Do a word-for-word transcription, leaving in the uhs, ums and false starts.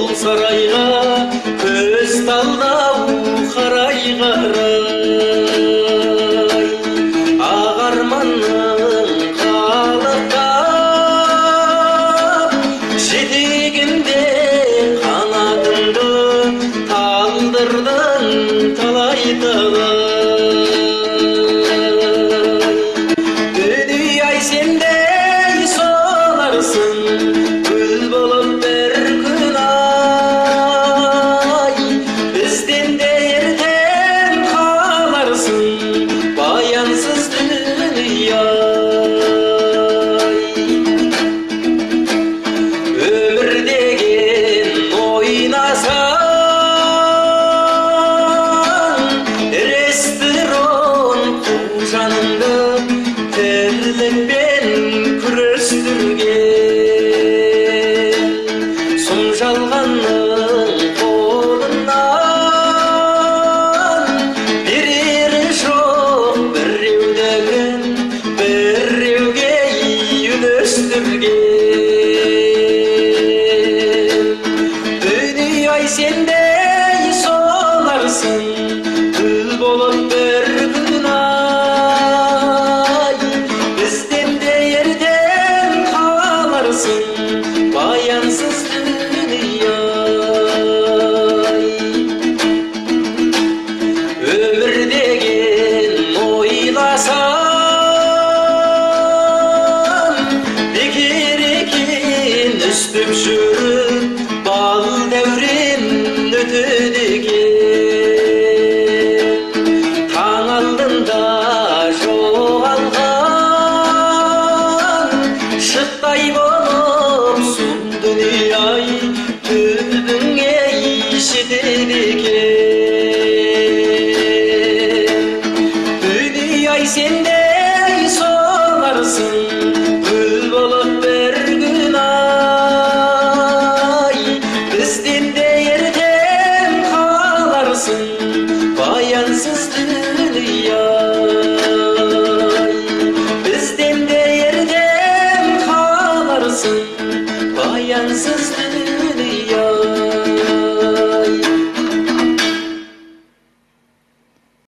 сарайға көз талдау қарай қарай ақ арманның қалықтап жетегінде қанатыңды талдырдың талай талай дүние-ай сендей соларсың гүл болып бір күн ай бізден де ертең қаларсың баянсыз дүние-ай өмір деген ойнасаң ресторан қу жаныңды тірлікпен күрестірген сұм жалғанның қолынан берері жоқ біреуден біреуге үлестірген дүние-ай сендей соларсың гүл болып бір күн ай бізден де ертең қаларсың баянсыз дүние-ай өмір деген ойласам бекер екен үстіп жүріп бал дәурен өтеді екен таң алдында жоғалған шықтай болып сұм дүние-ай түбіңе жетеді екен дүние-ай сенде